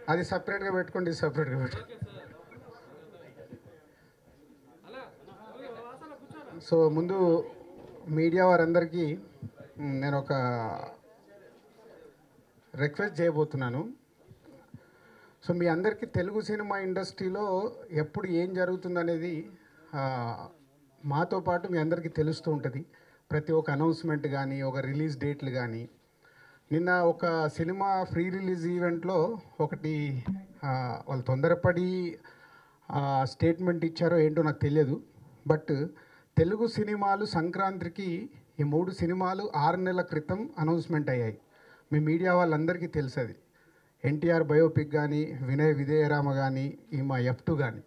అది సపరేట్గా పెట్టుకోండి, సపరేట్గా పెట్టుకోండి. సో ముందు మీడియా వారందరికీ నేను ఒక రిక్వెస్ట్ చేయబోతున్నాను. సో మీ అందరికీ తెలుగు సినిమా ఇండస్ట్రీలో ఎప్పుడు ఏం జరుగుతుందనేది మాతో పాటు మీ అందరికీ తెలుస్తూ ఉంటుంది. ప్రతి ఒక్క అనౌన్స్మెంట్ కానీ, ఒక రిలీజ్ డేట్లు కానీ. నిన్న ఒక సినిమా ఫ్రీ రిలీజ్ ఈవెంట్లో ఒకటి వాళ్ళు తొందరపడి స్టేట్మెంట్ ఇచ్చారో ఏంటో నాకు తెలియదు. బట్ తెలుగు సినిమాలు సంక్రాంతికి ఈ 3 సినిమాలు 6 నెలల క్రితం అనౌన్స్మెంట్ అయ్యాయి. మీ మీడియా వాళ్ళందరికీ తెలుసు. అది ఎన్టీఆర్ బయోపిక్ కానీ, వినయ విధేయరామ కానీ, ఈ మా F2 కానీ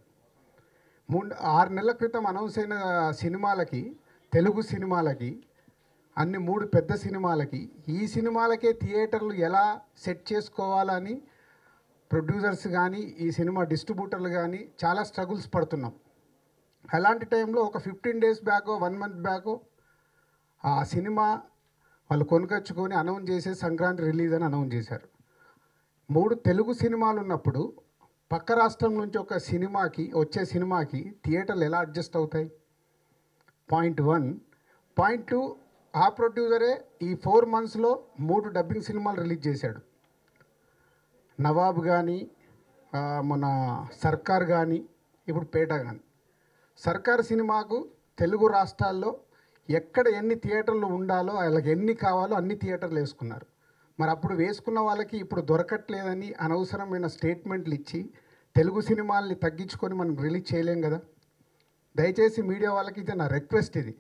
6 నెలల క్రితం అనౌన్స్ అయిన సినిమాలకి, తెలుగు సినిమాలకి, అన్ని 3 పెద్ద సినిమాలకి, ఈ సినిమాలకే థియేటర్లు ఎలా సెట్ చేసుకోవాలని ప్రొడ్యూసర్స్ కానీ, ఈ సినిమా డిస్ట్రిబ్యూటర్లు కానీ చాలా స్ట్రగుల్స్ పడుతున్నాం. అలాంటి టైంలో ఒక 15 డేస్ బ్యాక్, 1 మంత్ బ్యాక్ ఆ సినిమా వాళ్ళు కొనుకొచ్చుకొని అనౌన్స్ చేసే సంక్రాంతి రిలీజ్ అని అనౌన్స్ చేశారు. 3 తెలుగు సినిమాలు ఉన్నప్పుడు పక్క రాష్ట్రం నుంచి ఒక సినిమాకి వచ్చే సినిమాకి థియేటర్లు ఎలా అడ్జస్ట్ అవుతాయి? పాయింట్ 1. పాయింట్ 2, ఆ ప్రొడ్యూసరే ఈ 4 మంత్స్లో 3 డబ్బింగ్ సినిమాలు రిలీజ్ చేశాడు. నవాబ్ కానీ, మన సర్కార్ కానీ, ఇప్పుడు పేట కానీ. సర్కార్ సినిమాకు తెలుగు రాష్ట్రాల్లో ఎక్కడ ఎన్ని థియేటర్లు ఉండాలో, వాళ్ళకి ఎన్ని కావాలో అన్ని థియేటర్లు వేసుకున్నారు. మరి అప్పుడు వేసుకున్న వాళ్ళకి ఇప్పుడు దొరకట్లేదని అనవసరమైన స్టేట్మెంట్లు ఇచ్చి తెలుగు సినిమాల్ని తగ్గించుకొని మనం రిలీజ్ చేయలేం కదా. దయచేసి మీడియా వాళ్ళకి ఇది నా రిక్వెస్ట్. ఇది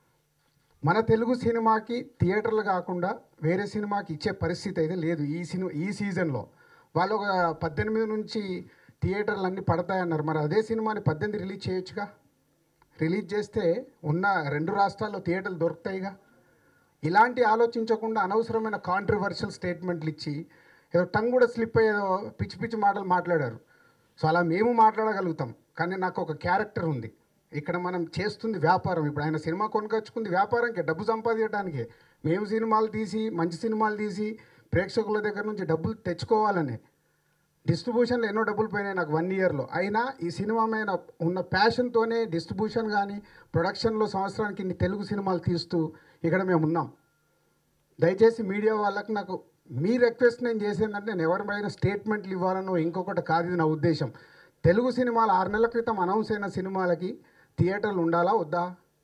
మన తెలుగు సినిమాకి థియేటర్లు కాకుండా వేరే సినిమాకి ఇచ్చే పరిస్థితి అయితే లేదు. ఈ సీజన్లో వాళ్ళు ఒక 18 నుంచి థియేటర్లు అన్నీ పడతాయన్నారు. మరి అదే సినిమాని 18 రిలీజ్ చేయొచ్చుగా. రిలీజ్ చేస్తే ఉన్న 2 రాష్ట్రాల్లో థియేటర్లు దొరుకుతాయిగా. ఇలాంటి ఆలోచించకుండా అనవసరమైన కాంట్రవర్షియల్ స్టేట్మెంట్లు ఇచ్చి ఏదో టంగ్ కూడా స్లిప్ అయ్యేదో పిచ్చి పిచ్చి మాటలు మాట్లాడారు. సో అలా మేము మాట్లాడగలుగుతాం, కానీ నాకు ఒక క్యారెక్టర్ ఉంది. ఇక్కడ మనం చేస్తుంది వ్యాపారం. ఇప్పుడు ఆయన సినిమా కొనుకొచ్చుకుంది వ్యాపారంకే, డబ్బు సంపాదించడానికే. మేము సినిమాలు తీసి, మంచి సినిమాలు తీసి ప్రేక్షకుల దగ్గర నుంచి డబ్బులు తెచ్చుకోవాలనే. డిస్ట్రిబ్యూషన్లో ఎన్నో డబ్బులు పోయినాయి నాకు 1 ఇయర్లో. అయినా ఈ సినిమా మీద ఉన్న ప్యాషన్తోనే డిస్ట్రిబ్యూషన్ కానీ, ప్రొడక్షన్లో సంవత్సరానికి ఇన్ని తెలుగు సినిమాలు తీస్తూ ఇక్కడ మేము ఉన్నాం. దయచేసి మీడియా వాళ్ళకి నాకు మీ రిక్వెస్ట్ నేను చేసేందంటే, నేను ఎవరిపైనా స్టేట్మెంట్లు ఇవ్వాలనో ఇంకొకటి కాదు. ఇది నా ఉద్దేశం. తెలుగు సినిమాలు 6 నెలల క్రితం అనౌన్స్ అయిన సినిమాలకి థియేటర్లు ఉండాలా వద్దా?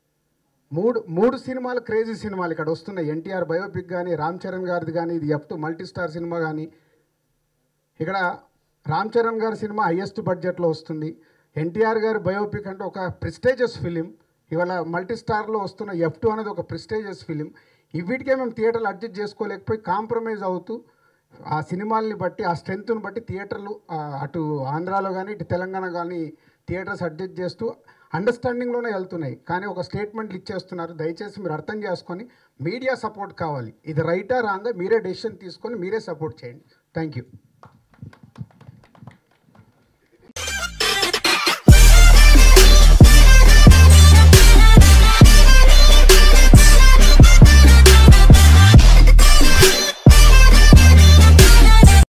3 సినిమాలు క్రేజీ సినిమాలు ఇక్కడ వస్తున్నాయి. ఎన్టీఆర్ బయోపిక్ కానీ, రామ్ చరణ్ గారిది కానీ, ఇది F2 మల్టీ స్టార్ సినిమా కానీ. ఇక్కడ రామ్ చరణ్ గారి సినిమా హైయెస్ట్ బడ్జెట్లో వస్తుంది. ఎన్టీఆర్ గారి బయోపిక్ అంటే ఒక ప్రెస్టీజియస్ ఫిలిం. ఇవాళ మల్టీ స్టార్లో వస్తున్న F2 అనేది ఒక ప్రెస్టీజియస్ ఫిలిం. వీటికే మేము థియేటర్లు అడ్జస్ట్ చేసుకోలేకపోయి కాంప్రమైజ్ అవుతూ ఆ సినిమాల్ని బట్టి, ఆ స్ట్రెంత్ని బట్టి థియేటర్లు అటు ఆంధ్రాలో కానీ, ఇటు తెలంగాణ కానీ థియేటర్స్ అడ్జస్ట్ చేస్తూ అండర్స్టాండింగ్లోనే వెళ్తున్నాయి. కానీ ఒక స్టేట్మెంట్లు ఇచ్చేస్తున్నారు. దయచేసి మీరు అర్థం చేసుకొని మీడియా సపోర్ట్ కావాలి. ఇది రైటా రాంగా మీరే డెసిషన్ తీసుకొని మీరే సపోర్ట్ చేయండి. Thank you.